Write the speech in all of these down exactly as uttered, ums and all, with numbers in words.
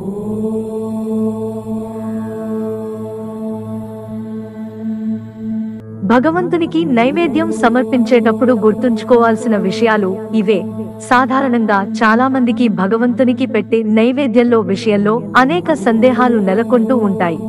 భగవంతునికి నైవేద్యం సమర్పించేటప్పుడు గుర్తుంచుకోవాల్సిన విషయాలు ఇవే. సాధారణంగా చాలా మందికి భగవంతునికి పెట్టే నైవేద్యంలో విషయంలో అనేక సందేహాలు నెలకొంటూ ఉంటాయి.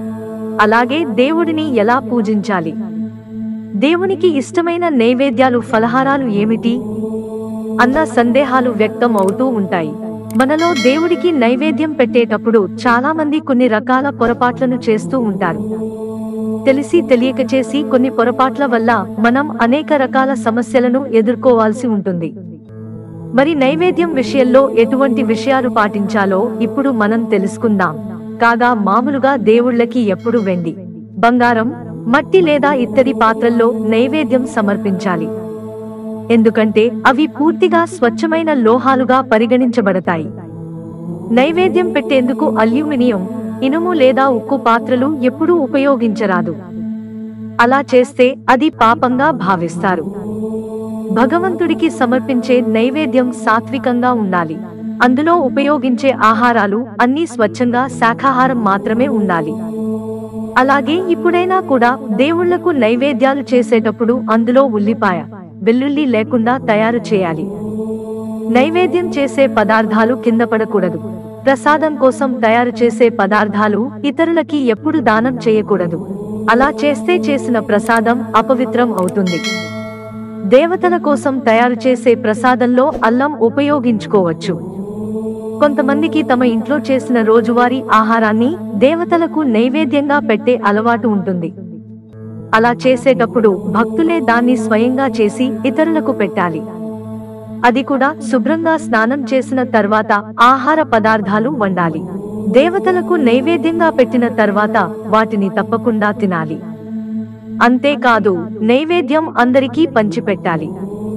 అలాగే దేవుడిని ఎలా పూజించాలి, దేవునికి ఇష్టమైన నైవేద్యాలు ఫలహారాలు ఏమిటి అన్న సందేహాలు వ్యక్తం అవుతూ ఉంటాయి. మనలో దేవుడికి నైవేద్యం పెట్టేటప్పుడు చాలా మంది కొన్ని రకాల పొరపాట్లను చేస్తూ ఉంటారు. తెలిసి తెలియక చేసి కొన్ని పొరపాట్ల వల్ల మనం అనేక రకాల సమస్యలను ఎదుర్కోవాల్సి ఉంటుంది. మరి నైవేద్యం విషయంలో ఎటువంటి విషయాలు పాటించాలో ఇప్పుడు మనం తెలుసుకుందాం. కాగా మామూలుగా దేవుళ్ళకి ఎప్పుడు వెండి, బంగారం, మట్టి లేదా ఇత్తడి పాత్రల్లో నైవేద్యం సమర్పించాలి. ఎందుకంటే అవి పూర్తిగా స్వచ్ఛమైన లోహాలుగా పరిగణించబడతాయి. నైవేద్యం పెట్టేందుకు అల్యూమినియం, ఇనుము లేదా ఉక్కు పాత్రలు ఎప్పుడూ ఉపయోగించరాదు. అలా చేస్తే అది పాపంగా భావిస్తారు. భగవంతుడికి సమర్పించే నైవేద్యం సాత్వికంగా ఉండాలి. అందులో ఉపయోగించే ఆహారాలు అన్నీ స్వచ్ఛంగా శాకాహారం మాత్రమే ఉండాలి. అలాగే ఇప్పుడైనా కూడా దేవుళ్లకు నైవేద్యాలు చేసేటప్పుడు అందులో ఉల్లిపాయ, వెల్లుల్లి లేకుండా తయారు చేయాలి. నైవేద్యం చేసే పదార్థాలు కింద పడకూడదు. ప్రసాదం కోసం తయారు చేసే పదార్థాలు ఇతరులకి ఎప్పుడు దానం చేయకూడదు. అలా చేస్తే చేసిన ప్రసాదం అపవిత్రం అవుతుంది. దేవతల కోసం తయారు చేసే ప్రసాదంలో అల్లం ఉపయోగించుకోవచ్చు. కొంతమందికి తమ ఇంట్లో చేసిన రోజువారీ ఆహారాన్ని దేవతలకు నైవేద్యంగా పెట్టే అలవాటు ఉంటుంది. అలా చేసేటప్పుడు భక్తులే దాన్ని స్వయంగా చేసి ఇతరులకు పెట్టాలి. అది కూడా శుభ్రంగా స్నానం చేసిన తర్వాత ఆహార పదార్థాలు వండాలి. దేవతలకు నైవేద్యంగా పెట్టిన తర్వాత వాటిని తప్పకుండా తినాలి. అంతేకాదు నైవేద్యం అందరికీ పంచిపెట్టాలి.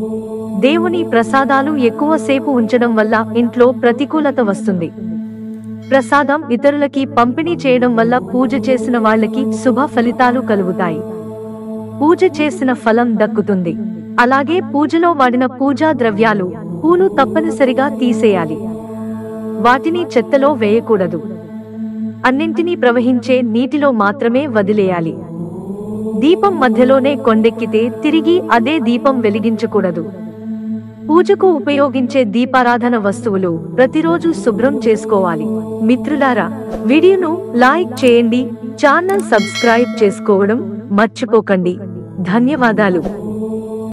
దేవుని ప్రసాదాలు ఎక్కువసేపు ఉంచడం వల్ల ఇంట్లో ప్రతికూలత వస్తుంది. ప్రసాదం ఇతరులకి పంపిణీ చేయడం వల్ల పూజ చేసిన వాళ్ళకి శుభ ఫలితాలు కలుగుతాయి. పూజ చేసిన ఫలం దక్కుతుంది. అలాగే పూజలో వాడిన పూజా ద్రవ్యాలు, పూలు తప్పనిసరిగా తీసేయాలి. వాటిని చెత్తలో వేయకూడదు. అన్నింటినీ ప్రవహించే నీటిలో మాత్రమే వదిలేయాలి. దీపం మధ్యలోనే కొండెక్కితే తిరిగి అదే దీపం వెలిగించకూడదు. పూజకు ఉపయోగించే దీపారాధన వస్తువులు ప్రతిరోజు శుభ్రం చేసుకోవాలి. మిత్రులారా, వీడియోను లైక్ చేయండి, ఛానల్ సబ్స్క్రైబ్ చేసుకోవడం మర్చిపోకండి. ధన్యవాదాలు.